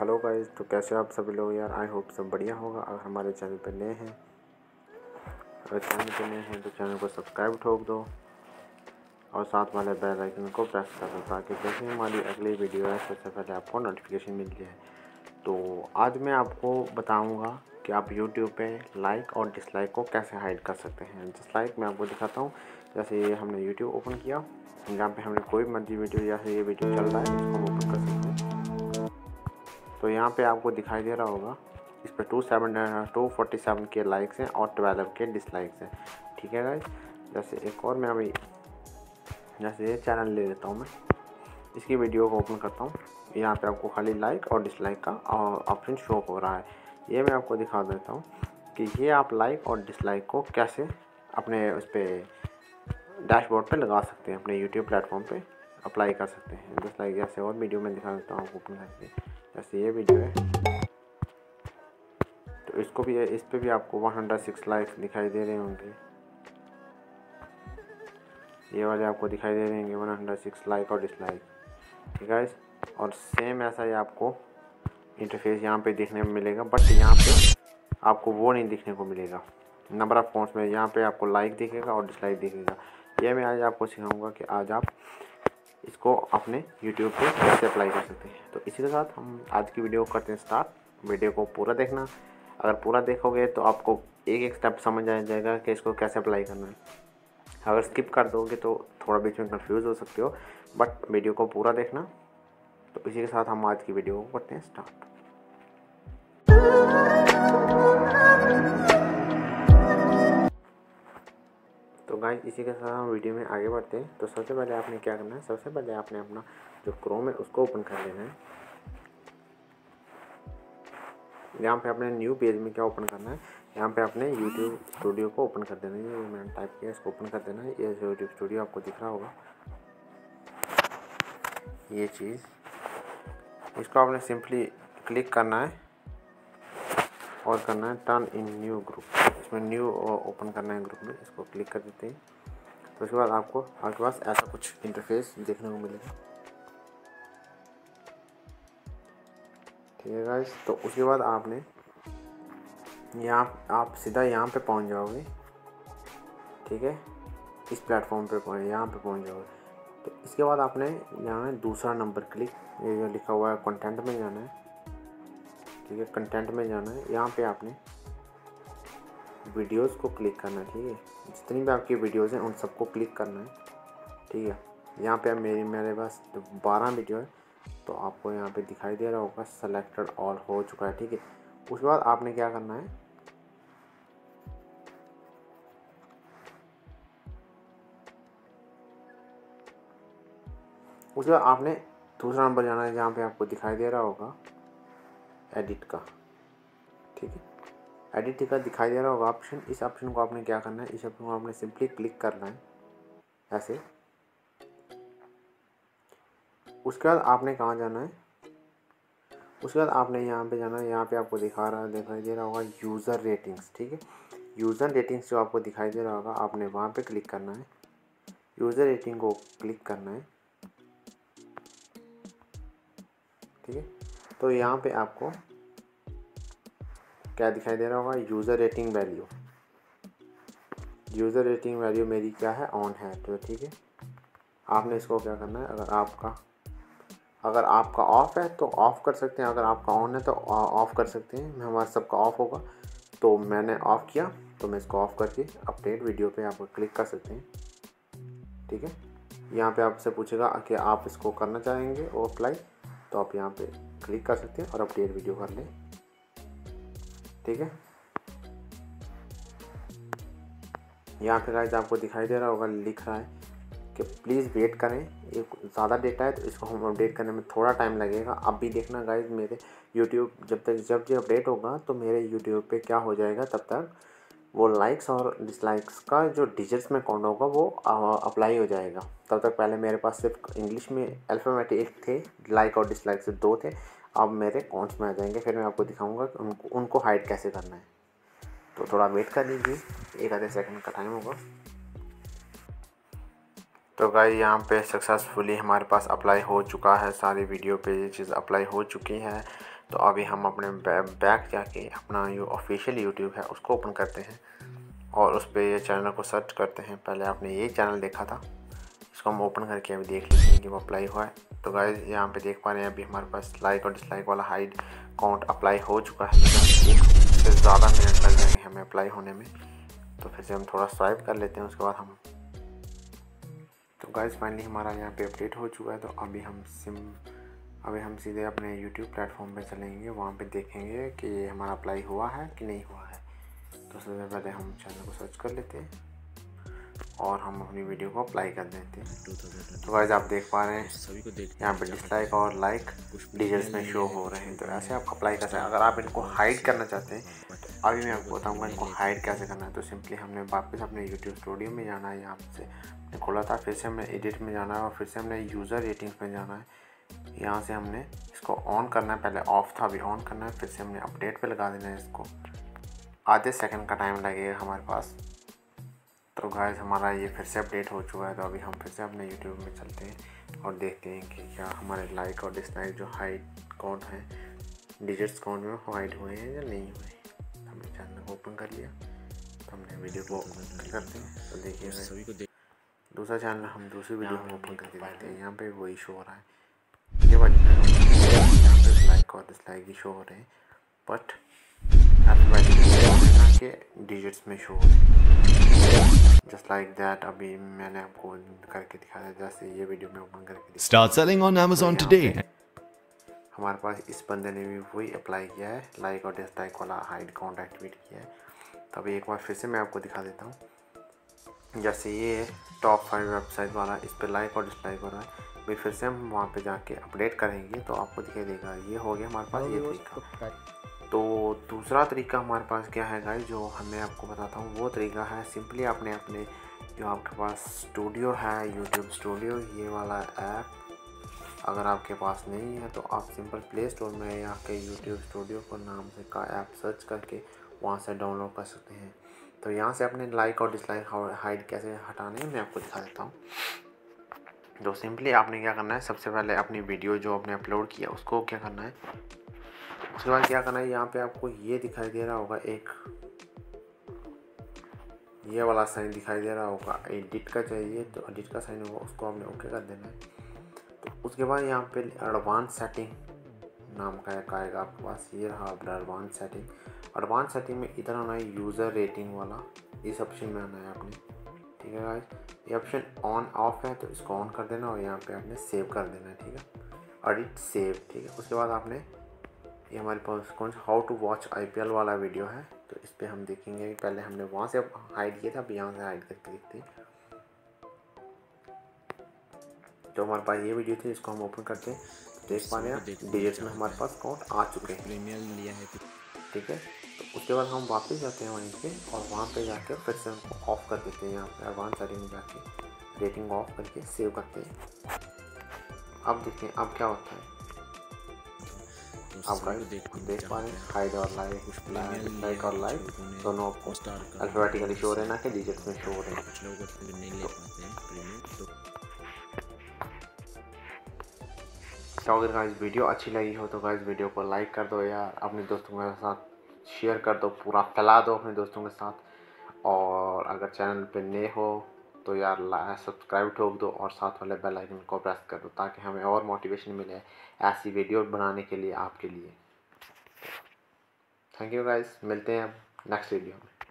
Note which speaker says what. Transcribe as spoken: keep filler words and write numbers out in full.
Speaker 1: Hello guys, तो कैसे आप सभी लोग यार। आई होप सब बढ़िया होगा। अगर हमारे चैनल पर नए हैं अगर चैनल पर नए हैं तो चैनल को सब्सक्राइब ठोक दो और साथ वाले बेल आइकन को प्रेस कर दो ताकि जैसे हमारी अगली वीडियो है सबसे पहले आपको नोटिफिकेशन मिल जाए। तो आज मैं आपको बताऊंगा कि आप यूट्यूब पे लाइक और डिसलाइक को कैसे हाइड कर सकते हैं। डिसलाइक मैं आपको दिखाता हूँ। जैसे ये हमने यूट्यूब ओपन किया, जहाँ पे हमने कोई मर्जी वीडियो या ये वीडियो चल रहा है इसको हम ओपन कर सकते हैं। तो यहाँ पे आपको दिखाई दे रहा होगा इस पर two seven two forty seven के लाइक्स हैं और ट्वेल्व के डिसलाइक्स हैं। ठीक है गाइस, जैसे एक और मैं अभी जैसे ये चैनल ले लेता हूँ, मैं इसकी वीडियो को ओपन करता हूँ। यहाँ पे आपको खाली लाइक और डिसलाइक का ऑप्शन शो हो रहा है। ये मैं आपको दिखा देता हूँ कि ये आप लाइक और डिसलाइक को कैसे अपने उस पर डैशबोर्ड पे लगा सकते हैं, अपने यूट्यूब प्लेटफॉर्म पे अप्लाई कर सकते हैं। डिसलाइक जैसे और वीडियो में दिखा देता हूँ ओपन करके। जैसे ये वीडियो है तो इसको भी इस पे भी आपको वन हंड्रेड सिक्स लाइक्स दिखाई दे रहे होंगे। ये वाले आपको दिखाई दे रहे होंगे वन हंड्रेड सिक्स लाइक और डिसलाइक। ठीक है गाइस, और सेम ऐसा ही आपको इंटरफेस यहाँ पे देखने में मिलेगा, बट यहाँ पे आपको वो नहीं दिखने को मिलेगा नंबर ऑफ पॉइंट्स में। यहाँ पे आपको लाइक दिखेगा और डिसलाइक दिखेगा। ये मैं आज आपको सिखाऊंगा कि आज आप इसको अपने यूट्यूब पे कैसे अप्लाई कर सकते हैं। तो इसी के साथ हम आज की वीडियो करते हैं स्टार्ट। वीडियो को पूरा देखना। अगर पूरा देखोगे तो आपको एक एक स्टेप समझ आ जाएगा कि इसको कैसे अप्लाई करना है। अगर स्किप कर दोगे तो थोड़ा बीच में कंफ्यूज हो सकते हो, बट वीडियो को पूरा देखना। तो इसी के साथ हम आज की वीडियो को करते हैं स्टार्ट। तो गाइस, इसी के साथ हम वीडियो में आगे बढ़ते हैं। तो सबसे पहले आपने क्या करना है, सबसे पहले आपने अपना जो क्रोम है उसको ओपन कर लेना है। यहाँ पे आपने न्यू पेज में क्या ओपन करना है, यहाँ पे आपने यूट्यूब स्टूडियो को ओपन कर देना है। ये मैंने टाइप किया, इसको ओपन कर देना है। ये यूट्यूब स्टूडियो आपको दिख रहा होगा, ये चीज़ इसको आपने सिंपली क्लिक करना है और करना है टर्न इन न्यू ग्रुप। इसमें न्यू ओपन करना है ग्रुप में, इसको क्लिक कर देते हैं। तो उसके बाद आपको आपके पास ऐसा कुछ इंटरफेस देखने को मिलेगा। ठीक है गाइस, तो उसके बाद आपने यहाँ आप सीधा यहाँ पे पहुँच जाओगे। ठीक है, इस प्लेटफॉर्म पे पहुँच यहाँ पे पहुँच जाओगे। तो इसके बाद आपने जाना है दूसरा नंबर क्लिक, ये जो लिखा हुआ है कंटेंट में जाना है। ठीक है, कंटेंट में जाना है। यहाँ पे आपने वीडियोस को क्लिक करना है। ठीक है, जितनी भी आपकी वीडियोस हैं उन सबको क्लिक करना है। ठीक है, यहाँ पे मेरी मेरे पास बारह वीडियो है, तो आपको यहाँ पे दिखाई दे रहा होगा सेलेक्टेड ऑल हो चुका है। ठीक है, उसके बाद आपने क्या करना है, उसके बाद आपने दूसरा नंबर जाना है जहाँ पे आपको दिखाई दे रहा होगा एडिट का। ठीक है, एडिट का दिखाई दे रहा होगा ऑप्शन। इस ऑप्शन को आपने क्या करना है, इस ऑप्शन को आपने सिंपली क्लिक करना है ऐसे। उसके बाद आपने कहाँ जाना है, उसके बाद आपने यहाँ पे जाना है। यहाँ पे आपको दिखा रहा दिखाई दे रहा होगा यूज़र रेटिंग्स। ठीक है, यूज़र रेटिंग्स जो आपको दिखाई दे रहा होगा आपने वहाँ पे क्लिक करना है। यूज़र रेटिंग को क्लिक करना है। ठीक है, तो यहाँ पे आपको क्या दिखाई दे रहा होगा, user rating value. User rating value मेरी क्या है, ऑन है। तो ठीक है, आपने इसको क्या करना है, अगर आपका अगर आपका ऑफ है तो ऑफ़ कर सकते हैं, अगर आपका ऑन है तो ऑफ़ कर सकते हैं। मैं हमारा सबका ऑफ होगा तो मैंने ऑफ़ किया, तो मैं इसको ऑफ़ करके अपडेट वीडियो पे आप क्लिक कर सकते हैं। ठीक है, यहाँ पे आपसे पूछेगा कि आप इसको करना चाहेंगे और अप्लाई, तो आप यहाँ पे क्लिक कर सकते हैं और अपडेट वीडियो कर लें। ठीक है, यहाँ पे गाइस आपको दिखाई दे रहा होगा लिख रहा है कि प्लीज़ वेट करें, ये ज़्यादा डेटा है तो इसको हम अपडेट करने में थोड़ा टाइम लगेगा। अब भी देखना गाइस, मेरे यूट्यूब जब तक जब ये अपडेट होगा तो मेरे यूट्यूब पे क्या हो जाएगा, तब तक वो लाइक्स और डिसलाइक्स का जो डिजिट्स में काउंट होगा वो अप्लाई हो जाएगा। तब तक पहले मेरे पास सिर्फ इंग्लिश में अल्फ़ाबेटिक थे, लाइक और डिसलाइक से दो थे, अब मेरे काउंट्स में आ जाएंगे। फिर मैं आपको दिखाऊंगा कि उनको उनको हाइड कैसे करना है। तो थोड़ा वेट कर लीजिए, एक आधे सेकंड का टाइम होगा। तो गाइस, यहाँ पे सक्सेसफुली हमारे पास अप्लाई हो चुका है, सारी वीडियो पे ये चीज़ अप्लाई हो चुकी है। तो अभी हम अपने बैक जाके अपना जो ऑफिशियल यूट्यूब है उसको ओपन करते हैं और उस पर ये चैनल को सर्च करते हैं। पहले आपने ये चैनल देखा था, इसको हम ओपन करके अभी देख लेते हैं कि वो अप्लाई हुआ है। तो गाइस यहाँ पे देख पा रहे हैं अभी हमारे पास लाइक और डिसलाइक वाला हाइड काउंट अप्लाई हो चुका है। एक से ज़्यादा मिनट लग जाएंगे हमें अप्लाई होने में। तो फिर से हम थोड़ा स्वाइप कर लेते हैं, उसके बाद हम तो गाइस फाइनली हमारा यहाँ पे अपडेट हो चुका है। तो अभी हम सिम अभी हम सीधे अपने यूट्यूब प्लेटफॉर्म पे चलेंगे, वहाँ पे देखेंगे कि ये हमारा अप्लाई हुआ है कि नहीं हुआ है। तो सबसे पहले हम चैनल को सर्च कर लेते हैं और हम अपनी वीडियो को अप्लाई कर देते हैं। तो गाइस आप देख पा रहे हैं यहाँ पे डिसलाइक और लाइक डिटेल्स में शो हो रहे हैं। तो ऐसे आप अप्लाई कर सकते हैं। अगर आप इनको हाइड करना चाहते हैं तो अभी मैं आपको बताऊँगा इनको हाइड कैसे करना है। तो सिंपली हमने वापस अपने यूट्यूब स्टूडियो में जाना है, यहाँ से खोला था, फिर से हमने एडिट में जाना है और फिर से हमने यूज़र रेटिंग्स में जाना है। यहाँ से हमने इसको ऑन करना है, पहले ऑफ था अभी ऑन करना है, फिर से हमने अपडेट पे लगा देना है। इसको आधे सेकंड का टाइम लगेगा हमारे पास। तो गाइस हमारा ये फिर से अपडेट हो चुका है। तो अभी हम फिर से अपने यूट्यूब में चलते हैं और देखते हैं कि क्या हमारे लाइक और डिसलाइक जो हाइड काउंट हैं डिजिट्स काउंट में हाइड हुए हैं या नहीं हुए। हमने चैनल को ओपन कर लिया, तो हमने वीडियो को ओपन करते हैं। तो देखिए सभी को दूसरा चैनल हम दूसरी वीडियो में ओपन करके देखते हैं, यहाँ पे वही शो हो रहा है। ये वाली यहाँ पे लाइक और डिसलाइक ही शो हो रहे हैं, बट के डिजिट्स में शो हो रहे हैं। जस्ट लाइक दैट अभी मैंने आपको करके दिखाया, जैसे ये वीडियो में ओपन करके
Speaker 2: Start selling on Amazon
Speaker 1: तो
Speaker 2: today.
Speaker 1: हमारे पास इस बंदे ने भी वही अप्लाई किया है, लाइक और डिसलाइक वाला हाइड काउंट एक्टिवेट किया है। तो अभी एक बार फिर से मैं आपको दिखा देता हूँ। जैसे ये टॉप फाइव वेबसाइट वाला, इस पर लाइक और डिसलाइक हो रहा है। अभी फिर से हम वहाँ पे जाके अपडेट करेंगे तो आपको दिखाई देगा। ये हो गया हमारे पास ये तरीका। तो दूसरा तरीका हमारे पास क्या है गाइस, जो हमें आपको बताता हूँ वो तरीका है सिंपली आपने अपने जो आपके पास स्टूडियो है, यूट्यूब स्टूडियो, ये वाला ऐप अगर आपके पास नहीं है तो आप सिंपल प्ले स्टोर में या के यूट्यूब स्टूडियो को नाम से का ऐप सर्च करके वहाँ से डाउनलोड कर सकते हैं। तो यहाँ से अपने लाइक और डिसलाइक हाइड कैसे हटाने हैं मैं आपको दिखा देता हूँ। तो सिंपली आपने क्या करना है, सबसे पहले अपनी वीडियो जो आपने अपलोड किया उसको क्या करना है, उसके बाद क्या करना है, यहाँ पे आपको ये दिखाई दे रहा होगा एक ये वाला साइन दिखाई दे रहा होगा, एडिट का चाहिए तो एडिट का साइन होगा, उसको आपने ओके कर देना है। तो उसके बाद यहाँ पे एडवांस सेटिंग नाम का एक आएगा आपके पास, ये रहा अपना एडवांस सेटिंग। एडवांस सेटिंग में इधर आना है यूज़र रेटिंग वाला, इस ऑप्शन में आना है आपने, ठीक है गाइस। ये ऑप्शन ऑन ऑफ है तो इसको ऑन कर देना और यहाँ पे आपने सेव कर देना है, ठीक है, एडिट सेव, ठीक है। उसके बाद आपने ये हमारे पास कौन सा हाउ टू वॉच आईपीएल वाला वीडियो है, तो इस पर हम देखेंगे। पहले हमने वहाँ से हाइड किया था, अब यहाँ से हाइड करके देखते हैं। तो हमारे पास ये वीडियो थी, इसको हम ओपन करते हैं, देख पा रहे हैं डिजिट्स में हमारे पास काउंट आ चुके हैं, प्रीमियर लिया है, ठीक है। तो उसके बाद हम वापस जाते हैं वहीं पे और वहाँ पे जाके फिर से हमको ऑफ कर देते हैं। यहाँ पे एडवांस सेटिंग में जाके रेटिंग ऑफ करके सेव करते हैं। अब देखते हैं अब क्या होता है। आप गाइस देख पा रहे हैं हाइड और लाइक लाइक और लाइक दोनों आपको अल्फाबेटिकली शो हो रहे हैं, ना कि डिजिट्स में शो हो रहे हैं। कुछ लोगों को नहीं ले पाते हैं प्रीमियम। तो अगर गाइस वीडियो अच्छी लगी हो तो गाइस वीडियो को लाइक कर दो यार, अपने दोस्तों के साथ शेयर कर दो, पूरा फैला दो अपने दोस्तों के साथ। और अगर चैनल पे नए हो तो यार सब्सक्राइब ठोक दो और साथ वाले बेल आइकन को प्रेस कर दो, ताकि हमें और मोटिवेशन मिले ऐसी वीडियो बनाने के लिए आपके लिए। थैंक यू गाइस, मिलते हैं अब नेक्स्ट वीडियो में।